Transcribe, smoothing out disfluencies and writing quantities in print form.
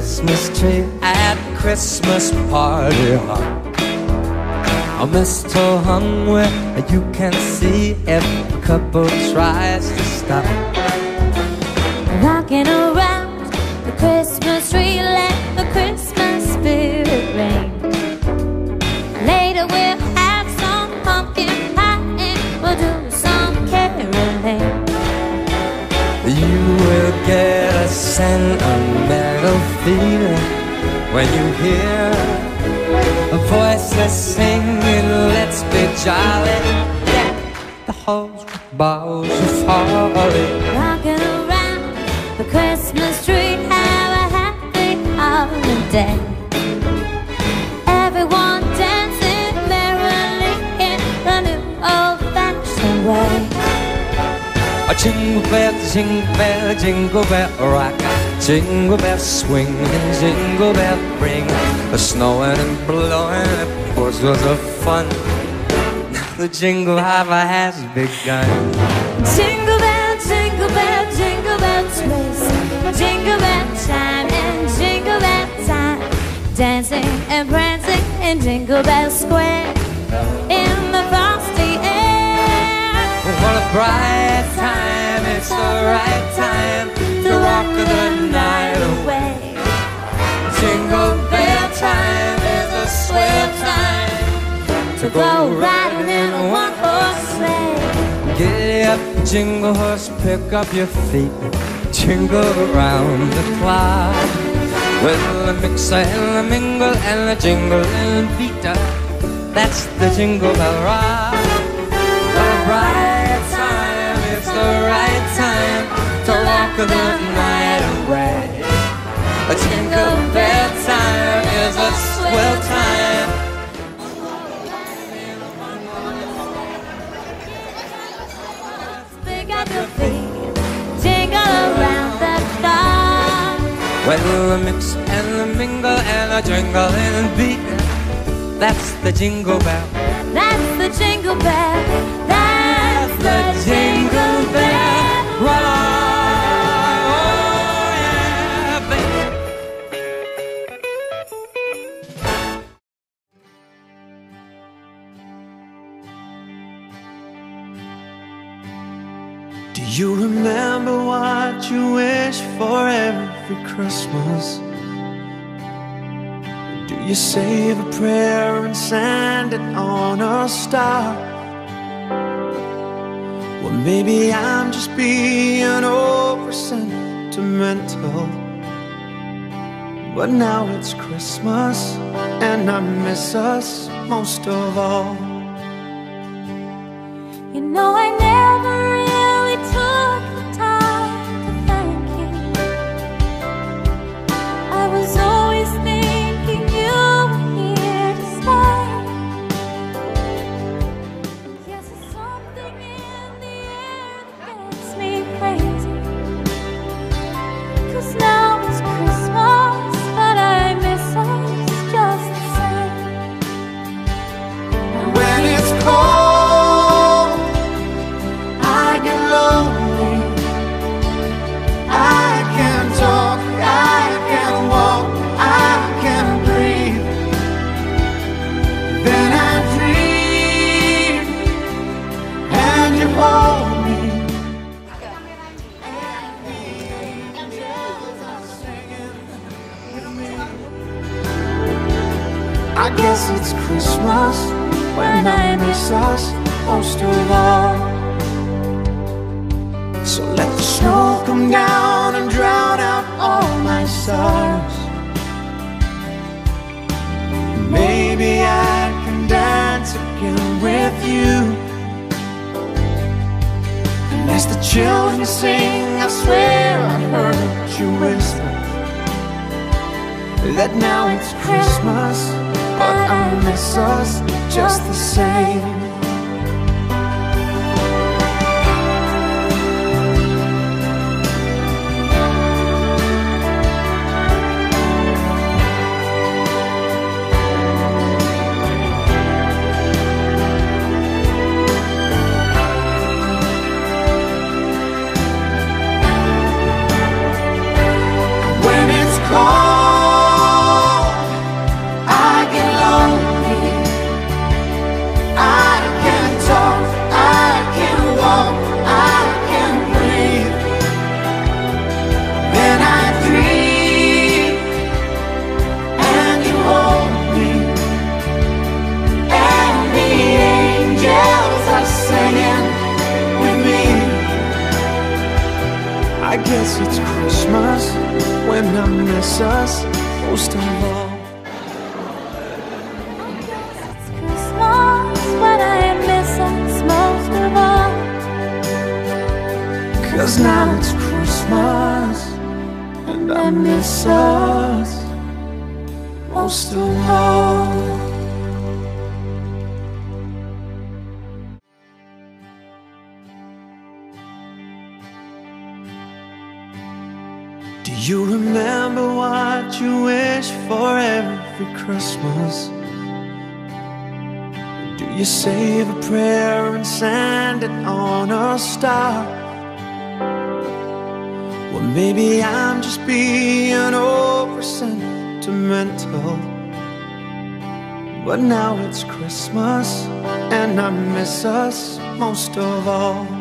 Christmas tree at the Christmas party hop. A mistletoe hung where you can see if a couple tries to stop. Rocking around the Christmas tree, let the Christmas spirit reign. Later we'll have some pumpkin pie and we'll do some caroling. You will get a sentimental feeling when you hear voices singing, let's be jolly. Deck the halls with boughs of holly. Rocking around the Christmas tree, have a happy holiday. Everyone dancing merrily in the new old-fashioned way. A jingle bell, jingle bell rock. Jingle bells swing and jingle bell ring. The snowing and blowing, of course, was a fun. Now the jingle hopper has begun. Jingle bell, jingle bell, jingle bell twist. Jingle bell time and jingle bell time. Dancing and prancing in Jingle Bell Square in the frosty air. What a bright time, it's the right time to rock the night away. Jingle bell time is a swell time to go riding in a one-horse sleigh. Get up, jingle horse, pick up your feet, jingle around the clock. With a mix and a mingle and a jingle and beat, that's the Jingle Bell Rock. What a bright time, it's the right time to rock the night away. A jingle bell time is a swell time. Pick up your feet, jingle around the clock. Well, a mix and a mingle and a jingle and a beat, that's the Jingle Bell. That's the Jingle Bell. That's the Jingle Bell Rock. Do you remember what you wish for every Christmas? Do you save a prayer and send it on a star? Well, maybe I'm just being over sentimental, but now it's Christmas and I miss us most of all. You know I never really took the time to thank you. I was always thinking you were here to stay. Yes, there's something in the air that makes me crazy. 'Cause now it's Christmas, but I miss us just the same. And when it's cold, I get lonely. I can't talk, I can't walk, I can't breathe. Then I dream, and you hold me. And the angels are singing with me. I guess it's Christmas when I miss us most of all. So let the snow come down and drown out all my sorrows. Maybe I can dance again with you. And as the children sing, I swear I heard you whisper that now it's Christmas, but I miss us just the same. When it's cold, miss us most of all. It's Christmas when I miss us most of all. 'Cause now it's Christmas and I miss us most of all. Do you remember what you wish for every Christmas? Do you save a prayer and send it on a star? Well, maybe I'm just being over sentimental, but now it's Christmas and I miss us most of all.